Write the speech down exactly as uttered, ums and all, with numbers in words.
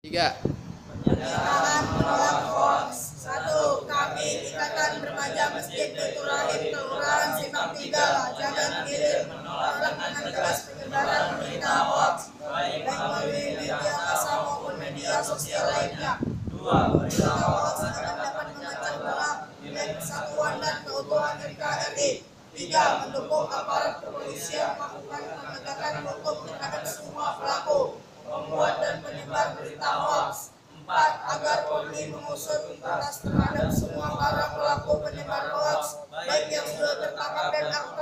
Tiga. Pernyataan menolak hoax. Satu, kami Ikatan Remaja Masjid Baitur Rahim Kelurahan Simpang Tiga, Jalan Gilir menolak dengan keras penyebaran berita hoax, baik melalui media massa maupun media sosial lainnya. Dua, berita hoax akan dapat memecah belah nilai persatuan dan keutuhan N K R I. Tiga, mendukung aparat kepolisian melakukan penegakan hukum terhadap semua pelaku membuat dan menyebar berita hoax. Empat, agar Polri mengusut tuntas terhadap semua para pelaku penyebar hoax, baik yang sudah tertangkap dan